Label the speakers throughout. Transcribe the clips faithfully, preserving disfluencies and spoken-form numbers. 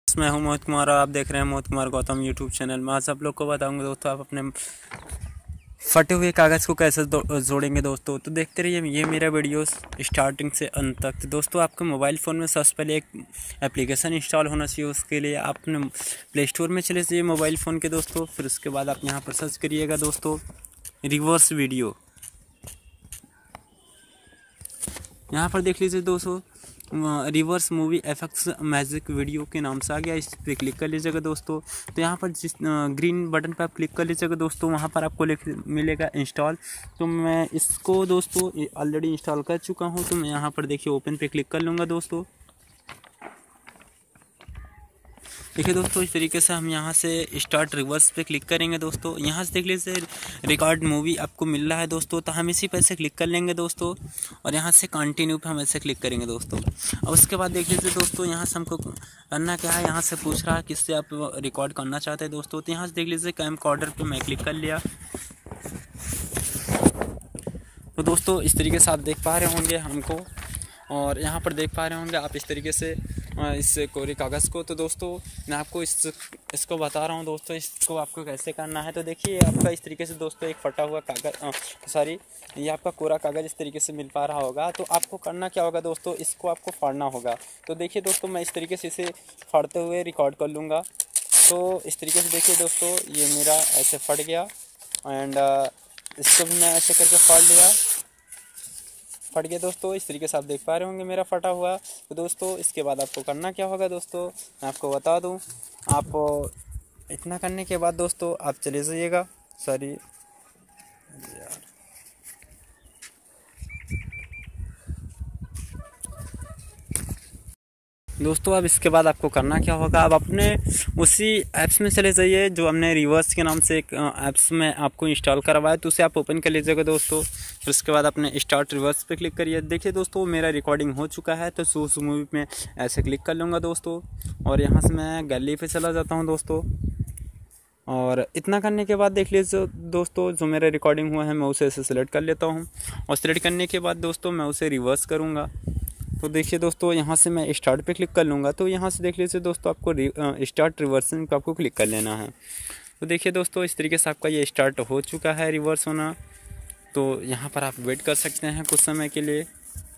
Speaker 1: मैं हूं मोहित कुमार और आप देख रहे हैं मोहित कुमार गौतम यूट्यूब चैनल में। आज आप लोग को बताऊंगा दोस्तों आप अपने फटे हुए कागज़ को कैसे जोड़ेंगे दोस्तों। तो देखते रहिए ये मेरा वीडियो स्टार्टिंग से अंत तक। तो दोस्तों आपके मोबाइल फ़ोन में सबसे पहले एक एप्लीकेशन इंस्टॉल होना चाहिए। उसके लिए आप अपने प्ले स्टोर में चले जाइए मोबाइल फ़ोन के दोस्तों। फिर उसके बाद आप यहाँ पर सर्च करिएगा दोस्तों रिवर्स वीडियो। यहाँ पर देख लीजिए दोस्तों reverse movie effects magic video के नाम से आ गया। इस पर क्लिक कर लीजिएगा दोस्तों। तो यहाँ पर जिस ग्रीन बटन पर आप क्लिक कर लीजिएगा दोस्तों, वहाँ पर आपको लिख मिलेगा इंस्टॉल। तो मैं इसको दोस्तों ऑलरेडी इंस्टॉल कर चुका हूँ। तो मैं यहाँ पर देखिए ओपन पे क्लिक कर लूँगा दोस्तों। देखिए दोस्तों इस तरीके से हम यहाँ से स्टार्ट रिवर्स पे क्लिक करेंगे दोस्तों। यहाँ से देख लीजिए रिकॉर्ड मूवी आपको मिल रहा है दोस्तों। तो हम इसी पे से क्लिक कर लेंगे दोस्तों और यहाँ से कंटिन्यू पे हम ऐसे क्लिक करेंगे दोस्तों। और उसके बाद देख लीजिए दोस्तों यहाँ से हमको करना क्या है, यहाँ से पूछ रहा है किससे आप रिकॉर्ड करना चाहते हैं दोस्तों। तो यहाँ से देख लीजिए कैमकॉर्डर पे मैं क्लिक कर लिया। तो दोस्तों इस तरीके से आप देख पा रहे होंगे हमको, और यहाँ पर देख पा रहे होंगे आप इस तरीके से इस कोरे कागज़ को। तो दोस्तों मैं आपको इस इसको बता रहा हूँ दोस्तों इसको आपको कैसे करना है। तो देखिए आपका इस तरीके से दोस्तों एक फटा हुआ कागज़ सॉरी ये आपका कोरा कागज़ इस तरीके से मिल पा रहा होगा। तो आपको करना क्या होगा दोस्तों, इसको आपको फाड़ना होगा। तो देखिए दोस्तों मैं इस तरीके से इसे फाड़ते हुए रिकॉर्ड कर लूँगा। तो इस तरीके से देखिए दोस्तों ये मेरा ऐसे फट गया एंड इसको भी मैं ऐसे करके फाड़ लिया, फट गया दोस्तों। इस तरीके से आप देख पा रहे होंगे मेरा फटा हुआ। तो दोस्तों इसके बाद आपको करना क्या होगा दोस्तों, मैं आपको बता दूं। आप इतना करने के बाद दोस्तों आप चले जाइएगा सॉरी यार दोस्तों अब इसके बाद आपको करना क्या होगा, आप अपने उसी ऐप्स में चले जाइए जो हमने रिवर्स के नाम से एक ऐप्स में आपको इंस्टॉल करवाया। तो उसे आप ओपन कर लीजिएगा दोस्तों। फिर उसके बाद अपने स्टार्ट रिवर्स पे क्लिक करिए। देखिए दोस्तों मेरा रिकॉर्डिंग हो चुका है। तो सो उस मूवी में ऐसे क्लिक कर लूँगा दोस्तों और यहाँ से मैं गैलरी पे चला जाता हूँ दोस्तों। और इतना करने के बाद देख लीजिए दोस्तों जो मेरा रिकॉर्डिंग हुआ है मैं उसे ऐसे सेलेक्ट कर लेता हूँ। और सेलेक्ट करने के बाद दोस्तों मैं उसे रिवर्स करूँगा। तो देखिए दोस्तों यहाँ से मैं स्टार्ट पे क्लिक कर लूँगा। तो यहाँ से देख लीजिए दोस्तों आपको स्टार्ट रिवर्सिंग पे आपको क्लिक कर लेना है। तो देखिए दोस्तों इस तरीके से आपका ये स्टार्ट हो चुका है रिवर्स होना। तो यहाँ पर आप वेट कर सकते हैं कुछ समय के लिए।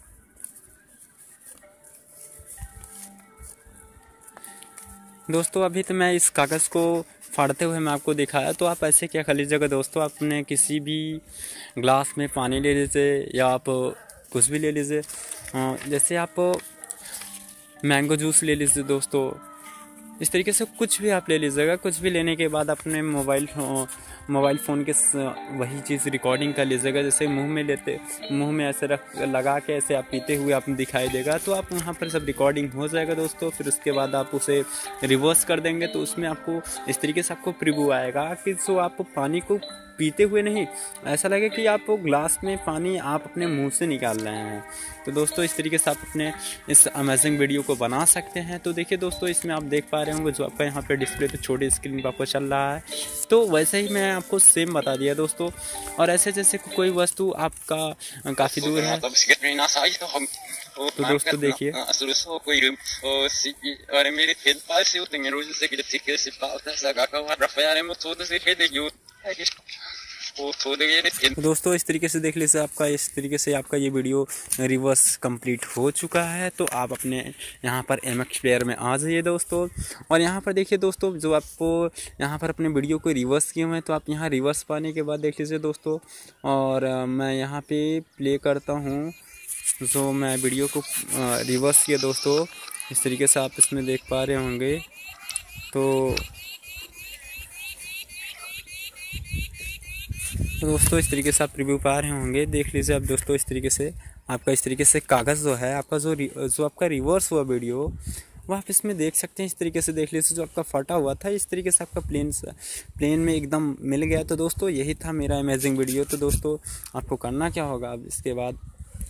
Speaker 1: दोस्तों अभी तो मैं इस कागज़ को फाड़ते हुए मैं आपको दिखाया। तो आप ऐसे क्या कर लीजिएगा दोस्तों, अपने किसी भी ग्लास में पानी ले लीजिए या आप कुछ भी ले लीजिए। जैसे आप मैंगो जूस ले लीजिए दोस्तों, इस तरीके से कुछ भी आप ले लीजिएगा। कुछ भी लेने के बाद अपने मोबाइल मोबाइल फ़ोन के वही चीज़ रिकॉर्डिंग कर लीजिएगा। जैसे मुंह में लेते मुंह में ऐसे रख लगा के ऐसे आप पीते हुए आपको दिखाई देगा। तो आप वहाँ पर सब रिकॉर्डिंग हो जाएगा दोस्तों। फिर उसके बाद आप उसे रिवर्स कर देंगे तो उसमें आपको इस तरीके से आपको प्रीव्यू आएगा कि जो आप पानी को पीते हुए नहीं, ऐसा लगे कि आप ग्लास में पानी आप अपने मुंह से निकाल रहे हैं। तो दोस्तों इस तरीके से आप अपने इस अमेजिंग वीडियो को बना सकते हैं। तो देखिए दोस्तों इसमें आप देख पा रहे होंगे जो आपका यहाँ पे डिस्प्ले पे छोटी स्क्रीन पर आपको चल रहा है। तो वैसे ही मैं आपको सेम बता दिया दोस्तों। और ऐसे जैसे कोई वस्तु आपका काफ़ी दूर है तो दोस्तों देखिए तो दोस्तों इस तरीके से देख लीजिए आपका इस तरीके से आपका ये वीडियो रिवर्स कंप्लीट हो चुका है। तो आप अपने यहाँ पर एम एक्स प्लेयर में आ जाइए दोस्तों। और यहाँ पर देखिए दोस्तों जो आपको यहाँ पर अपने वीडियो को रिवर्स किए हुए हैं तो आप यहाँ रिवर्स पाने के बाद देख लीजिए दोस्तों। और मैं यहाँ पे प्ले करता हूँ जो मैं वीडियो को रिवर्स किया दोस्तों। इस तरीके से आप इसमें देख पा रहे होंगे। तो तो दोस्तों इस तरीके से आप रिव्यू पा रहे होंगे, देख लीजिए आप दोस्तों। इस तरीके से आपका इस तरीके से कागज़ जो है आपका जो जो आपका रिवर्स हुआ वीडियो वो आप इसमें देख सकते हैं। इस तरीके से देख लीजिए जो आपका फटा हुआ था इस तरीके से आपका प्लेन प्लेन में एकदम मिल गया। तो दोस्तों यही था मेरा अमेजिंग वीडियो। तो दोस्तों आपको करना क्या होगा, अब इसके बाद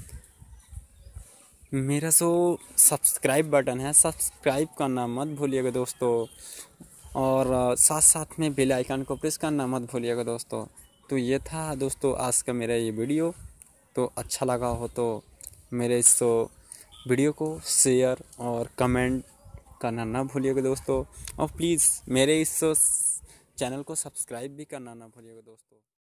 Speaker 1: मेरा जो सब्सक्राइब बटन है सब्सक्राइब करना मत भूलिएगा दोस्तों। और साथ साथ में बेल आइकन को प्रेस करना मत भूलिएगा दोस्तों। तो ये था दोस्तों आज का मेरा ये वीडियो। तो अच्छा लगा हो तो मेरे इस वीडियो को शेयर और कमेंट करना ना भूलिएगा दोस्तों, और प्लीज़ मेरे इस चैनल को सब्सक्राइब भी करना ना भूलिएगा दोस्तों।